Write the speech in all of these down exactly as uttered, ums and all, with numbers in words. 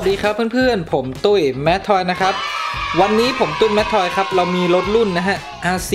ดีครับเพื่อนๆผมตุ้ยแมททอยนะครับวันนี้ผมตุ้ยแมททอยครับเรามีรถรุ่นนะฮะ อาร์ ซี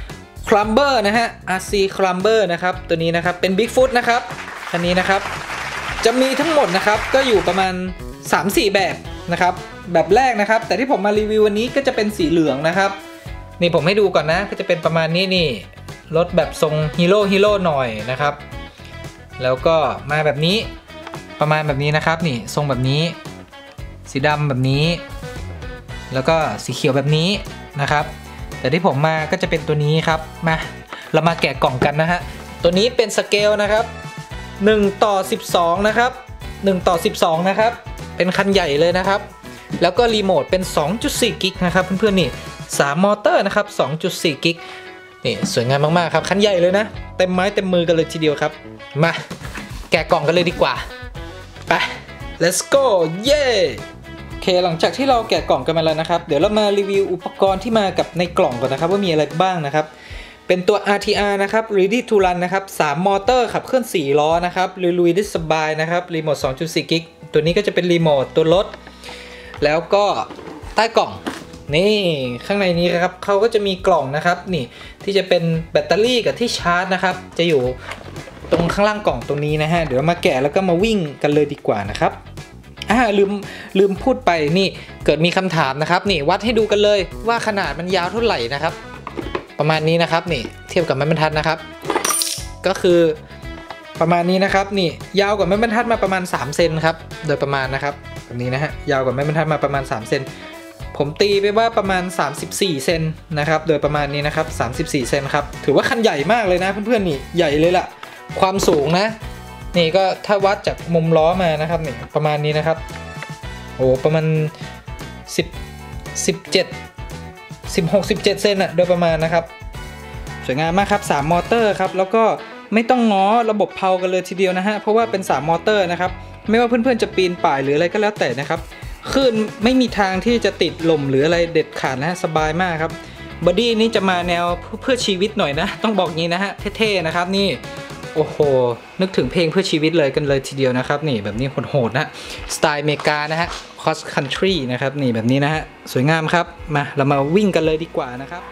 Clumber นะฮะ อาร์ ซี Clumber นะครับตัวนี้นะครับเป็น Bigfoot นะครับคันนี้นะครับจะมีทั้งหมดนะครับก็อยู่ประมาณ สามสี่ แบบนะครับแบบแรกนะครับแต่ที่ผมมารีวิววันนี้ก็จะเป็นสีเหลืองนะครับนี่ผมให้ดูก่อนนะก็จะเป็นประมาณนี้นี่รถแบบทรงฮีโร่ฮีโร่หน่อยนะครับแล้วก็มาแบบนี้ประมาณแบบนี้นะครับนี่ทรงแบบนี้สีดำแบบนี้แล้วก็สีเขียวแบบนี้นะครับแต่ที่ผมมาก็จะเป็นตัวนี้ครับมาเรามาแกะกล่องกันนะฮะตัวนี้เป็นสเกลนะครับหนึ่งต่อสิบสองนะครับหนึ่งต่อสิบสองนะครับเป็นคันใหญ่เลยนะครับแล้วก็รีโมทเป็น สองจุดสี่ กิกนะครับเพื่อนๆนี่สามมอเตอร์นะครับ สองจุดสี่ กิกนี่สวยงามมากๆครับคันใหญ่เลยนะเต็มไม้เต็มมือกันเลยทีเดียวครับมาแกะกล่องกันเลยดีกว่าไป let's go เย้โอเคหลังจากที่เราแกะกล่องกันมาแล้วนะครับเดี๋ยวเรามารีวิวอุปกรณ์ที่มากับในกล่องก่อนนะครับว่ามีอะไรบ้างนะครับเป็นตัว อาร์ ที อาร์ นะครับ ready to run นะครับสามมอเตอร์ขับเคลื่อนสี่ล้อนะครับลุยๆได้สบายนะครับรีโมท สองจุดสี่ กิกตัวนี้ก็จะเป็นรีโมทตัวรถแล้วก็ใต้กล่องนี่ข้างในนี้ครับเขาก็จะมีกล่องนะครับนี่ที่จะเป็นแบตเตอรี่กับที่ชาร์จนะครับจะอยู่ตรงข้างล่างกล่องตรงนี้นะฮะเดี๋ยวเรามาแกะแล้วก็มาวิ่งกันเลยดีกว่านะครับอ่าลืมลืมพูดไปนี่เกิดมีคำถามนะครับนี่วัดให้ดูกันเลยว่าขนาดมันยาวเท่าไหร่นะครับประมาณนี้นะครับนี่เทียบกับไม้บรรทัดนะครับก็คือประมาณนี้นะครับนี่ยาวกว่าไม้บรรทัดมาประมาณสามเซนครับโดยประมาณนะครับแบบนี้นะฮะยาวกว่าไม้บรรทัดมาประมาณสามเซนผมตีไปว่าประมาณสามสิบสี่เซนนะครับโดยประมาณนี้นะครับสามสิบสี่เซนครับถือว่าคันใหญ่มากเลยนะเพื่อนๆนี่ใหญ่เลยล่ะความสูงนะนี่ก็ถ้าวัดจากมุมล้อมานะครับนี่ประมาณนี้นะครับโอ้ประมาณสิบ สิบเจ็ด สิบหก สิบเจ็ดเซนอะโดยประมาณนะครับสวยงามมากครับสามมอเตอร์ครับแล้วก็ไม่ต้องง้อระบบเพากันเลยทีเดียวนะฮะเพราะว่าเป็นสามมอเตอร์นะครับไม่ว่าเพื่อนๆจะปีนป่ายหรืออะไรก็แล้วแต่นะครับคลื่นไม่มีทางที่จะติดลมหรืออะไรเด็ดขาดนะฮะสบายมากครับบอดี้นี้จะมาแนวเพื่อชีวิตหน่อยนะต้องบอกงี้นะฮะเท่ๆนะครับนี่โอ้โหนึกถึงเพลงเพื่อชีวิตเลยกันเลยทีเดียวนะครับนี่แบบนี้โหดๆนะสไตล์อเมริกานะฮะ cross country นะครับนี่แบบนี้นะฮะสวยงามครับมาเรามาวิ่งกันเลยดีกว่านะครับ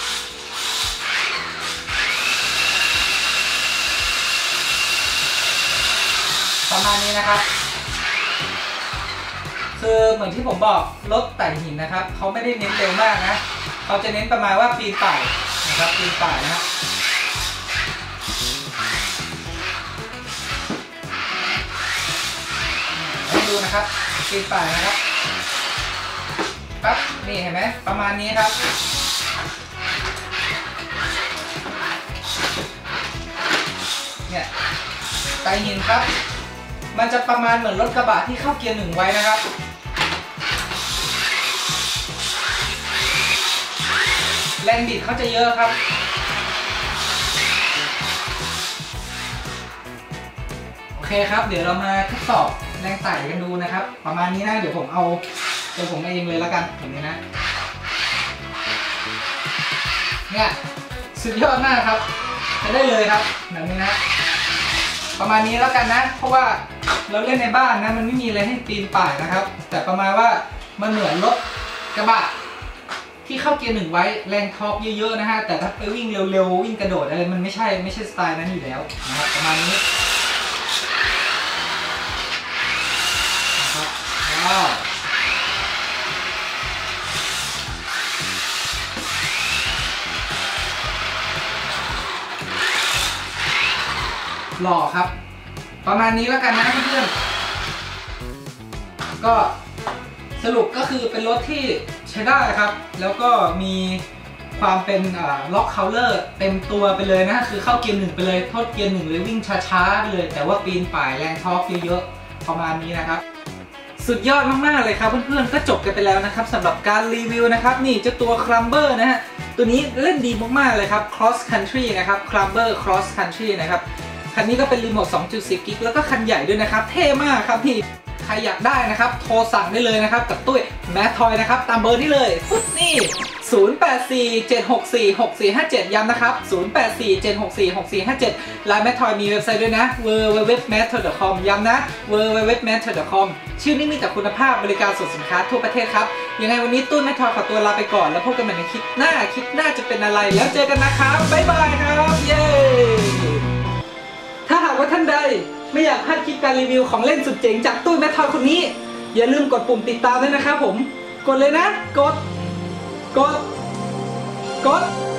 ประมาณนี้นะครับคือเหมือนที่ผมบอกรถไต่หินนะครับเขาไม่ได้เน้นเร็วมากนะเขาจะเน้นประมาณว่าปีนป่ายนะครับปีนป่ายนะให้ดูนะครับปีนป่ายนะครับปั๊บนี่เห็นไหมประมาณนี้ครับเนี่ยไต่หินครับมันจะประมาณเหมือนรถกระบะที่เข้าเกียร์หนึ่งไว้นะครับแรงบิดเขาจะเยอะครับโอเคครับเดี๋ยวเรามาทดสอบแรงไต่กันดูนะครับประมาณนี้นะเดี๋ยวผมเอาเดี๋ยวผมเองเลยแล้วกันแบบนี้นะเนี่ยสุดยอดมากครับจะได้เลยครับแบบนี้นะประมาณนี้แล้วกันนะเพราะว่าเราเล่นในบ้านนะมันไม่มีอะไรให้ปีนป่ายนะครับแต่ประมาณว่ามันเหมือนรถกระบะที่เข้าเกียร์หนึ่งไว้แรงทอร์กเยอะๆนะฮะแต่ถ้าไปวิ่งเร็วๆวิ่งกระโดดอะไรมันไม่ใช่ไม่ใช่สไตล์นั้นอยู่แล้วนะครับประมาณนี้ว้าวหล่อครับประมาณนี้แล้วกันนะเพื่อนๆก็สรุปก็คือเป็นรถที่ใช้ได้ครับแล้วก็มีความเป็นล็อกเคาน์เตอร์เต็มตัวไปเลยนะคือเข้าเกียร์หนึ่งไปเลยโทษเกียร์หนึ่งเลยวิ่งช้าๆไปเลยแต่ว่าปีนป่ายแรงทอร์กเยอะๆประมาณนี้นะครับสุดยอดมากๆเลยครับเพื่อนๆก็จบกันไปแล้วนะครับสำหรับการรีวิวนะครับนี่เจ้าตัว Clumber นะฮะตัวนี้เล่นดีมากๆเลยครับ cross country นะครับ Clumber cross country นะครับคันนี้ก็เป็นรีโมท สองจุดสี่ กิกแล้วก็คันใหญ่ด้วยนะครับเท่มากครับพี่ใครอยากได้นะครับโทรสั่งได้เลยนะครับกับตุ้ยแมททอยนะครับตามเบอร์นี้เลยปุ๊บนี่ศูนย์ แปด สี่ เจ็ด หก สี่ หก สี่ ห้า เจ็ด ย้ำนะครับ ศูนย์ แปด สี่ เจ็ด หก สี่ หก สี่ ห้า เจ็ด ไลน์แมททอยมีเว็บไซต์ด้วยนะ ดับเบิลยู ดับเบิลยู ดับเบิลยู ดอท แมททอย ดอท คอม ย้ำนะ ดับเบิลยู ดับเบิลยู ดับเบิลยู ดอท แมททอย ดอท คอม ชื่อนี้มีแต่คุณภาพบริการส่งสินค้าทั่วประเทศครับยังไงวันนี้ตุ้นแมททอยขอตัวลาไปก่อนแล้วพบกันใหม่ในคลิปหน้าคลิปหน้าจะเป็นอะไรแล้วเจอกันนะครับบ๊ายบายครับเย้ถ้าหากว่าท่านใดไม่อยากพลาดคลิปการรีวิวของเล่นสุดเจ๋งจากตุ้นแมททอยคนนี้อย่าลืมกดปุ่มติดตามด้วยนะครับผมกดเลยนะกดกดกด